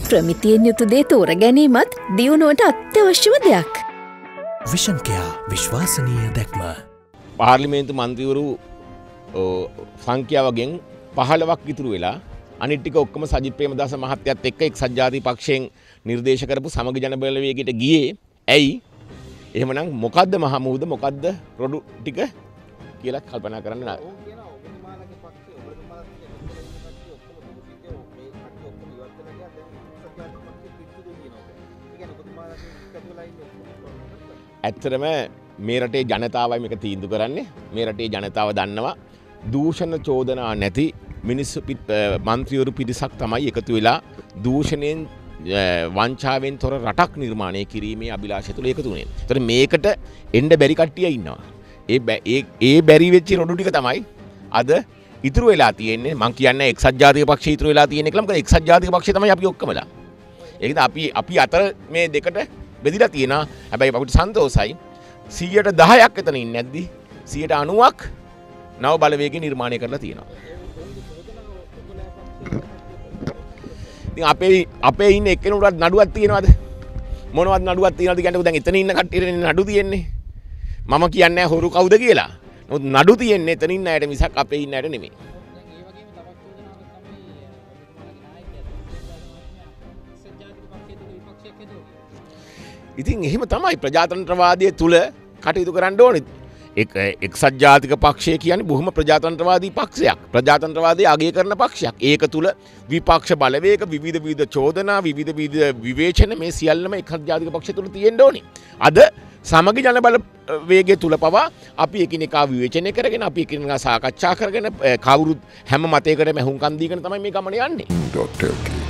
ප්‍රමිතියෙන් යුතු දේ තෝර ගැනීමත් දියුණුවට අත්‍යවශ්‍යම දෙයක්. විෂන්කයා විශ්වාසනීය දැක්ම. පාර්ලිමේන්තු මන්ත්‍රීවරු සංඛ්‍යාවගෙන් 15ක් ඉතුරු වෙලා අනිත් ටික ඔක්කොම සජිත් ප්‍රේමදාස මහත්තයත් එක්ක එක්සත් ජාතික පක්ෂයෙන් නිර්දේශ කරපු සමග ජන බලවේගයට ගියේ. ඇයි? එහෙමනම් මොකද්ද මහමුහුද මොකද්ද රොඩු ටික කියලා කල්පනා කරන්න නෑ. ඇත්තටම මේ රටේ ජනතාවයි මේක තීන්දුව කරන්නේ. මේ රටේ ජනතාව දන්නවා දූෂණ චෝදනා නැති මිනිස්සු මන්ත්‍රීවරු පිරිසක් තමයි එකතු වෙලා දූෂණයෙන් වංචාවෙන් තොර රටක් නිර්මාණය කිරීමේ අභිලාෂය තුළ එකතු වුණේ. ඒතර මේකට එන්න බැරි කට්ටිය ඉන්නවා. ඒ බැරි වෙච්ච රොඩු ටික තමයි අද ඉතුරු වෙලා තියෙන්නේ. මම කියන්නේ එක්සත් ජාතික පක්ෂය ඉතුරු වෙලා තියෙන එක මොකද එක්සත් ජාතික පක්ෂය තමයි අපි ඔක්කොමලා. ඒකද අපි අතර මේ දෙකට බෙදිලා තියෙනවා. හැබැයි අපිට සන්තෝෂයි 10%ක් එතන ඉන්නේ නැද්දි 90%ක් නව බලවේගය නිර්මාණය කරලා තියෙනවා. ඉතින් අපේ ඉන්න එක්කෙනෙකුට නඩුවක් තියෙනවද? මොනවද නඩුවක් තියෙනවද කියන්නේ දැන් එතන ඉන්න කට්ටියට නඩු තියෙන්නේ. මම කියන්නේ හොරු කවුද කියලා. නමුත් නඩු තියෙන්නේ එතන ඉන්න අයට මිසක් අපේ ඉන්න අයට නෙමෙයි. ඉතින් එහෙම තමයි ප්‍රජාතන්ත්‍රවාදය තුල කටයුතු කරන්න ඕනේ. එක්සත් ජාතික පක්ෂය කියන්නේ බොහොම ප්‍රජාතන්ත්‍රවාදී පක්ෂයක්. ප්‍රජාතන්ත්‍රවාදය අගය කරන පක්ෂයක්. ඒක තුල විපක්ෂ බලවේග විවිධ චෝදනා විවිධ විවේචන මේ සියල්ලම එක්සත් ජාතික පක්ෂය තුල තියෙන්න ඕනේ. අද සමගි ජන බලවේගය තුල පවා අපි එකිනෙකා විවේචනය කරගෙන අපි එකිනෙකා සාකච්ඡා කරගෙන කවුරුත් හැම මතයකටම හුම්කම් දීගෙන තමයි මේ ගමන යන්නේ.